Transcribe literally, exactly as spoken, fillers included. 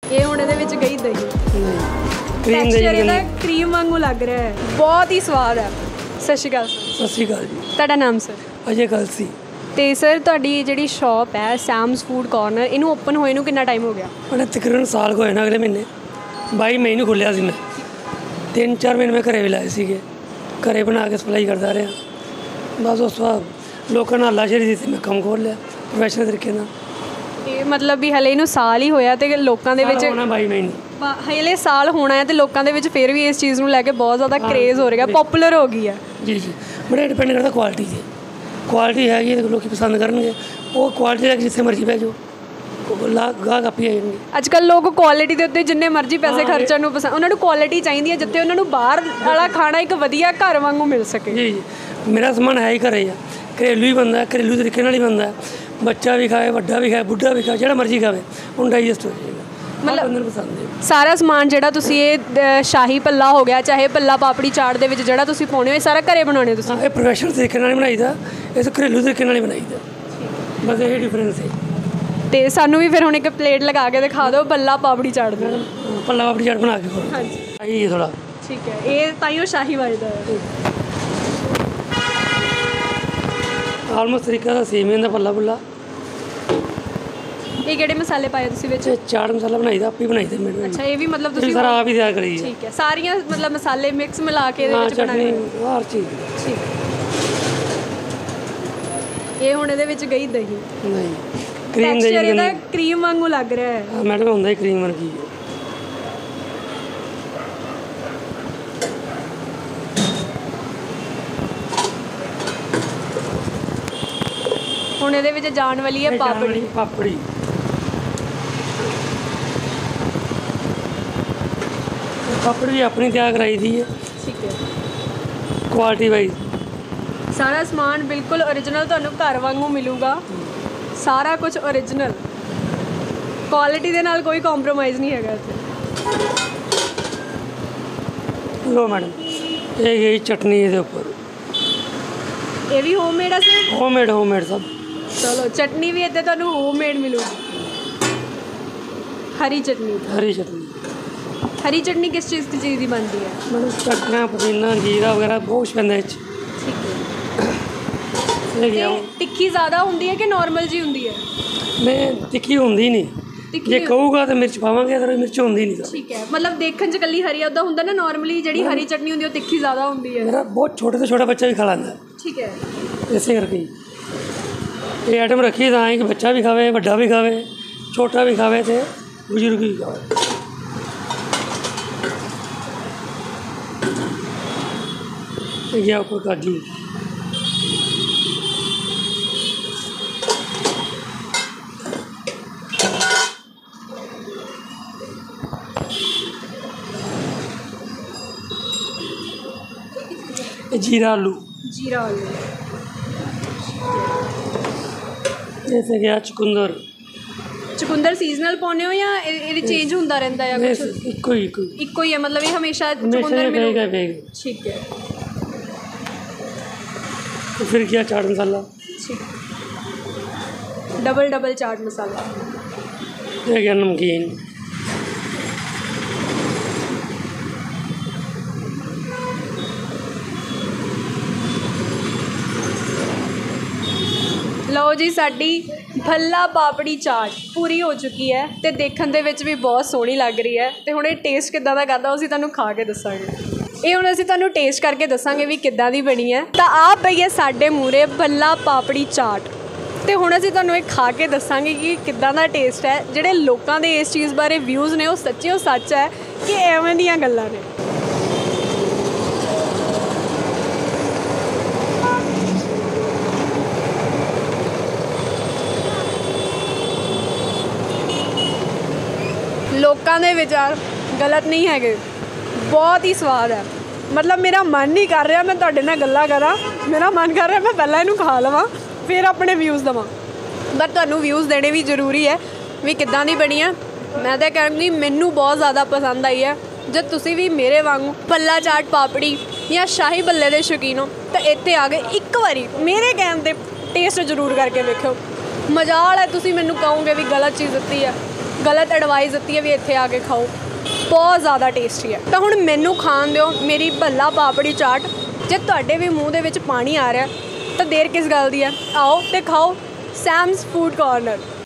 ਇਹ ਹੁਣ ਇਹਦੇ ਵਿੱਚ ਗਈ ਦਹੀਂ ਕਰੀਮ ਟੈਕਸਚਰ ਇਹਦਾ ਕਰੀਮ ਵਾਂਗੂ ਲੱਗ ਰਿਹਾ ਹੈ, ਬਹੁਤ ਹੀ ਸਵਾਦ ਹੈ। ਸਤਿ ਸ਼੍ਰੀ ਅਕਾਲ ਸਰ। ਸਤਿ ਸ਼੍ਰੀ ਅਕਾਲ ਜੀ। ਤੁਹਾਡਾ ਨਾਮ ਸਰ? ਅਜੇ ਕਲਸੀ। ਤੇ ਸਰ ਤੁਹਾਡੀ ਜਿਹੜੀ ਸ਼ਾਪ ਹੈ ਸੈਮਸ ਫੂਡ ਕਾਰਨਰ, ਇਹਨੂੰ ਓਪਨ ਹੋਏ ਨੂੰ ਕਿੰਨਾ ਟਾਈਮ ਹੋ ਗਿਆ? मैंने तकरीबन साल को होए ना, अगले महीने बाई मई ਨੂੰ ਖੋਲ੍ਹਿਆ ਸੀ ਮੈਂ। ਤਿੰਨ ਚਾਰ ਮਹੀਨੇ ਮੈਂ ਘਰੇ ਵੀ ਲਾਏ ਸੀਗੇ, ਘਰੇ ਬਣਾ ਕੇ ਸਪਲਾਈ ਕਰਦਾ ਰਿਹਾ। ਬਸ ਉਸ ਤੋਂ ਬਾਅਦ ਲੋਕਾਂ ਨਾਲ ਹੱਲਾਸ਼ੇਰੀ ਦਿੱਤੀ, ਮੈਂ ਕੰਮ ਖੋਲ੍ਹ ਲਿਆ ਪ੍ਰੋਫੈਸ਼ਨਲ ਤਰੀਕੇ ਨਾਲ। ਇਹ ਮਤਲਬ ਵੀ ਹਲੇ ਇਹਨੂੰ ਸਾਲ ਹੀ ਹੋਇਆ ਤੇ ਲੋਕਾਂ ਦੇ ਵਿੱਚ ਹੋਣਾ ਬਾਈ ਮਈ ਨੂੰ ਹਲੇ ਸਾਲ ਹੋਣਾ ਹੈ ਤੇ ਲੋਕਾਂ ਦੇ ਵਿੱਚ ਫਿਰ ਵੀ ਇਸ ਚੀਜ਼ ਨੂੰ ਲੈ ਕੇ ਬਹੁਤ ਜ਼ਿਆਦਾ ਕਰੇਜ਼ ਹੋ ਰਿਹਾ, ਪਪੂਲਰ ਹੋ ਗਈ ਹੈ। ਜੀ ਜੀ, ਬੜਾ ਡਿਪੈਂਡ ਕਰਦਾ ਕੁਆਲਿਟੀ 'ਤੇ। ਕੁਆਲਿਟੀ ਹੈਗੀ ਤਾਂ ਲੋਕ ਪਸੰਦ ਕਰਨਗੇ, ਉਹ ਕੁਆਲਿਟੀ ਲੈ ਕੇ ਜਿੱਥੇ ਮਰਜ਼ੀ ਬਹਿ ਜਾਓ, ਲਾ ਗਾਹਕ ਆਪੀ ਆ ਜਾਣਗੇ। ਅੱਜ ਕੱਲ੍ਹ ਲੋਕ ਕੁਆਲਿਟੀ ਦੇ ਉੱਤੇ ਜਿੰਨੇ ਮਰਜ਼ੀ ਪੈਸੇ ਖਰਚਣ ਨੂੰ ਪਸੰਦ, ਉਹਨਾਂ ਨੂੰ ਕੁਆਲਿਟੀ ਚਾਹੀਦੀ ਹੈ ਜਿੱਥੇ ਉਹਨਾਂ ਨੂੰ ਬਾਹਰ ਵਾਲਾ ਖਾਣਾ ਇੱਕ ਵਧੀਆ ਘਰ ਵਾਂਗੂ ਮਿਲ ਸਕੇ। ਜੀ ਜੀ, ਮੇਰਾ ਸਮਾਨ ਹੈ ਹੀ ਘਰੇ ਆ, ਘਰੇਲੂ ਹੀ ਬਣਦਾ, ਘਰੇਲੂ ਤਰੀਕੇ ਨਾਲ ਹੀ ਬਣਦਾ। ਬੱਚਾ ਵੀ ਖਾਏ, ਵੱਡਾ ਵੀ ਖਾਏ, ਬੁੱਢਾ ਵੀ ਖਾਏ, ਜਿਹੜਾ ਮਰਜ਼ੀ ਖਾਵੇ ਉਹਨੂੰ ਡਾਈਜੈਸਟ ਹੋ ਜਾਏਗਾ। ਮਤਲਬ ਪਸੰਦ ਹੈ ਸਾਰਾ ਸਮਾਨ ਜਿਹੜਾ ਤੁਸੀਂ ਇਹ ਸ਼ਾਹੀ ਪੱਲਾ ਹੋ ਗਿਆ, ਚਾਹੇ ਪੱਲਾ ਪਾਪੜੀ ਚਾਟ ਦੇ ਵਿੱਚ ਜਿਹੜਾ ਤੁਸੀਂ ਪਾਉਣੇ ਹੋ, ਇਹ ਸਾਰਾ ਘਰੇ ਬਣਾਉਣੇ ਤੁਸੀਂ? ਇਹ ਪ੍ਰੋਫੈਸ਼ਨਲ ਤਰੀਕੇ ਨਾਲ ਹੀ ਬਣਾਈਦਾ, ਇਹ ਘਰੇਲੂ ਤਰੀਕੇ ਨਾਲ ਹੀ ਬਣਾਈਦਾ, ਬਸ ਇਹ ਡਿਫਰੈਂਸ ਹੈ। ਤੇ ਸਾਨੂੰ ਵੀ ਫਿਰ ਹੁਣ ਇੱਕ ਪਲੇਟ ਲਗਾ ਕੇ ਦਿਖਾ ਦਿਓ ਪੱਲਾ ਪਾਪੜੀ ਚਾਟ ਦੀ। ਪੱਲਾ ਪਾਪੜੀ ਚਾਟ ਬਣਾ ਕੇ ਖਵਾਓ। ਹਾਂਜੀ ਆਈ ਥੋੜਾ ਠੀਕ ਹੈ, ਇਹ ਤਾਂ ਹੀ ਉਹ ਸ਼ਾਹੀ ਵੱਜਦਾ ਹੈ। ਆਲਮੋਸਟ ਤਰੀਕਾ ਦਾ ਸੇਮ ਹੀ ਹੁੰਦਾ ਪੱਲਾ ਪੁੱਲਾ। ਇਹ ਕਿਹੜੇ ਮਸਾਲੇ ਪਾਏ ਤੁਸੀਂ ਵਿੱਚ? ਚਾਟ ਮਸਾਲਾ ਬਣਾਈਦਾ, ਆਪੇ ਬਣਾਈਦਾ ਮੈਨੂੰ। ਅੱਛਾ, ਇਹ ਵੀ ਮਤਲਬ ਤੁਸੀਂ ਸਾਰਾ ਆਪ ਹੀ ਤਿਆਰ ਕਰੀ? ਠੀਕ ਹੈ, ਸਾਰੀਆਂ ਮਤਲਬ ਮਸਾਲੇ ਮਿਕਸ ਮਿਲਾ ਕੇ ਇਹਦੇ ਵਿੱਚ ਬਣਾਏ ਹਰ ਚੀਜ਼। ਠੀਕ, ਇਹ ਹੁਣ ਇਹਦੇ ਵਿੱਚ ਗਈ ਦਹੀਂ ਨਹੀਂ ਕਰੀਮ ਦੇ ਇਹਦਾ ਕਰੀਮ ਵਾਂਗੂ ਲੱਗ ਰਿਹਾ ਹੈ। ਮੈਡਮ ਹੁੰਦਾ ਹੀ ਕਰੀਮ ਵਰਗੀ ਹੈ। ਹੁਣ ਇਹਦੇ ਵਿੱਚ ਜਾਣ ਵਾਲੀ ਹੈ ਪਾਪੜੀ। ਪਾਪੜੀ ਪਾਪੜੀ ਵੀ ਆਪਣੀ ਤਿਆਰ ਕਰਾਈ ਦੀ ਹੈ। ਠੀਕ ਹੈ, ਕੁਆਲਿਟੀ ਵਾਈਜ਼ ਸਾਰਾ ਸਮਾਨ ਬਿਲਕੁਲ ਓਰੀਜਨਲ ਤੁਹਾਨੂੰ ਘਰ ਵਾਂਗੂ ਮਿਲੂਗਾ। ਸਾਰਾ ਕੁਝ ਓਰੀਜਨਲ, ਕੁਆਲਿਟੀ ਦੇ ਨਾਲ ਕੋਈ ਕੰਪਰੋਮਾਈਜ਼ ਨਹੀਂ ਹੈਗਾ ਇੱਥੇ। ਲੋ ਮੈਡਮ, ਇਹ ਗਈ ਚਟਨੀ ਇਹਦੇ ਉੱਪਰ। ਇਹ ਵੀ ਹੋਮਮੇਡ ਹੈ ਸਰ? ਹੋਮਮੇਡ ਹੋਮਮੇਡ ਸਭ। ਚਲੋ, ਚਟਨੀ ਵੀ ਇੱਥੇ ਤੁਹਾਨੂੰ ਹੋਮਮੇਡ ਮਿਲੂਗੀ। ਹਰੀ ਚਟਨੀ। ਹਰੀ ਚਟਨੀ। ਹਰੀ ਚਟਨੀ ਕਿਸ ਚੀਜ਼ ਦੀ ਚੀਜ਼ ਦੀ ਬਣਦੀ ਹੈ? ਮੈਡਮ ਚਟਨਾ, ਪੁਦੀਨਾ, ਜੀਰਾ ਵਗੈਰਾ ਬਹੁਤ ਕੁਛ ਪੈਂਦਾ ਇਹ 'ਚ। ਠੀਕ ਹੈ। ਤਿੱਖੀ ਜ਼ਿਆਦਾ ਹੁੰਦੀ ਹੈ ਕਿ ਨੋਰਮਲ ਜੀ ਹੁੰਦੀ ਹੈ? ਨਹੀਂ, ਤਿੱਖੀ ਹੁੰਦੀ ਨਹੀਂ। ਜੇ ਕਹੂਗਾ ਤਾਂ ਮਿਰਚ ਪਾਵਾਂਗੇ, ਅਦਰ ਮਿਰਚ ਹੁੰਦੀ ਨਹੀਂ। ਠੀਕ ਹੈ, ਮਤਲਬ ਦੇਖਣ 'ਚ ਇਕੱਲੀ ਹਰੀ ਉੱਦਾਂ ਹੁੰਦਾ ਨਾ, ਨੋਰਮਲੀ ਜਿਹੜੀ ਹਰੀ ਚਟਨੀ ਹੁੰਦੀ ਉਹ ਤਿੱਖੀ ਜ਼ਿਆਦਾ ਹੁੰਦੀ ਹੈ। ਮੇਰਾ ਬਹੁਤ ਛੋਟੇ ਤੋਂ ਛੋਟਾ ਬੱਚਾ ਵੀ ਖਾ ਲੈਂਦਾ। ਠੀਕ ਹੈ, ਇਸੇ ਕਰਕੇ ਇਹ ਆਈਟਮ ਰੱਖੀ ਤਾਂ ਹੈ ਕਿ ਬੱਚਾ ਵੀ ਖਾਵੇ, ਵੱਡਾ ਵੀ ਖਾਵੇ, ਛੋਟਾ ਵੀ ਖਾਵੇ ਅਤੇ ਬਜ਼ੁਰਗ ਵੀ ਖਾਵੇ। ਗਿਆ ਉੱਪਰ ਕਾਜੂ। जीरा आलू। जीरा आलू। जैसे गया चुकंदर। चुकंदर सीजनल पाने हो या ये चेंज होता रहता है? कुछ इको ही इको इको ही है, मतलब ये हमेशा चुकंदर मिलेगा? ठीक है। तो फिर क्या चाट मसाला। ठीक, डबल डबल चाट मसाला। ये क्या नमकीन। ਲਓ ਜੀ, ਸਾਡੀ ਭੱਲਾ ਪਾਪੜੀ ਚਾਟ ਪੂਰੀ ਹੋ ਚੁੱਕੀ ਹੈ ਤੇ ਦੇਖਣ ਦੇ ਵਿੱਚ ਵੀ ਬਹੁਤ ਸੋਹਣੀ ਲੱਗ ਰਹੀ ਹੈ। ਤੇ ਹੁਣ ਇਹ ਟੇਸਟ ਕਿੱਦਾਂ ਦਾ ਕਰਦਾ ਉਹ ਅਸੀਂ ਤੁਹਾਨੂੰ ਖਾ ਕੇ ਦੱਸਾਂਗੇ। ਇਹ ਹੁਣ ਅਸੀਂ ਤੁਹਾਨੂੰ ਟੇਸਟ ਕਰਕੇ ਦੱਸਾਂਗੇ ਵੀ ਕਿੱਦਾਂ ਦੀ ਬਣੀ ਹੈ। ਤਾਂ ਆਹ ਪਈ ਹੈ ਸਾਡੇ ਮੂਹਰੇ ਭੱਲਾ ਪਾਪੜੀ ਚਾਟ, ਤੇ ਹੁਣ ਅਸੀਂ ਤੁਹਾਨੂੰ ਇਹ ਖਾ ਕੇ ਦੱਸਾਂਗੇ ਕਿ ਕਿੱਦਾਂ ਦਾ ਟੇਸਟ ਹੈ। ਜਿਹੜੇ ਲੋਕਾਂ ਦੇ ਇਸ ਚੀਜ਼ ਬਾਰੇ ਵਿਊਜ਼ ਨੇ ਉਹ ਸੱਚੇ ਉਹ ਸੱਚ ਹੈ ਕਿ ਐਵੇਂ ਦੀਆਂ ਗੱਲਾਂ ਨੇ। ਲੋਕਾਂ ਦੇ ਵਿਚਾਰ ਗਲਤ ਨਹੀਂ ਹੈਗੇ, ਬਹੁਤ ਹੀ ਸਵਾਦ ਹੈ। ਮਤਲਬ ਮੇਰਾ ਮਨ ਨਹੀਂ ਕਰ ਰਿਹਾ ਮੈਂ ਤੁਹਾਡੇ ਨਾਲ ਗੱਲਾਂ ਕਰਾਂ, ਮੇਰਾ ਮਨ ਕਰ ਰਿਹਾ ਮੈਂ ਪਹਿਲਾਂ ਇਹਨੂੰ ਖਾ ਲਵਾਂ ਫਿਰ ਆਪਣੇ ਵਿਊਜ਼ ਦੇਵਾਂ। ਪਰ ਤੁਹਾਨੂੰ ਵਿਊਜ਼ ਦੇਣੇ ਵੀ ਜ਼ਰੂਰੀ ਹੈ ਵੀ ਕਿੱਦਾਂ ਦੀ ਬਣੀ ਹੈ। ਮੈਂ ਤਾਂ ਕਹਿੰਦੀ ਮੈਨੂੰ ਬਹੁਤ ਜ਼ਿਆਦਾ ਪਸੰਦ ਆਈ ਹੈ। ਜੇ ਤੁਸੀਂ ਵੀ ਮੇਰੇ ਵਾਂਗੂ ਭੱਲਾ ਚਾਟ ਪਾਪੜੀ ਜਾਂ ਸ਼ਾਹੀ ਭੱਲੇ ਦੇ ਸ਼ੌਕੀਨ ਹੋ ਤਾਂ ਇੱਥੇ ਆ ਕੇ ਇੱਕ ਵਾਰੀ ਮੇਰੇ ਕਹਿਣ 'ਤੇ ਟੇਸਟ ਜ਼ਰੂਰ ਕਰਕੇ ਵੇਖਿਓ। ਮਜ਼ਾਲ ਹੈ ਤੁਸੀਂ ਮੈਨੂੰ ਕਹੋਗੇ ਵੀ ਗਲਤ ਚੀਜ਼ ਦਿੱਤੀ ਹੈ, ਗਲਤ ਐਡਵਾਈਸ ਦਿੱਤੀ ਹੈ ਵੀ ਇੱਥੇ ਆ ਕੇ ਖਾਓ। ਬਹੁਤ ਜ਼ਿਆਦਾ ਟੇਸਟੀ ਹੈ। ਤਾਂ ਹੁਣ ਮੈਨੂੰ ਖਾਣ ਦਿਓ ਮੇਰੀ ਭੱਲਾ ਪਾਪੜੀ ਚਾਟ। ਜੇ ਤੁਹਾਡੇ ਵੀ ਮੂੰਹ ਦੇ ਵਿੱਚ ਪਾਣੀ ਆ ਰਿਹਾ ਤਾਂ ਦੇਰ ਕਿਸ ਗੱਲ ਦੀ ਹੈ, ਆਓ ਤੇ ਖਾਓ ਸੈਮਸ ਫੂਡ ਕਾਰਨਰ।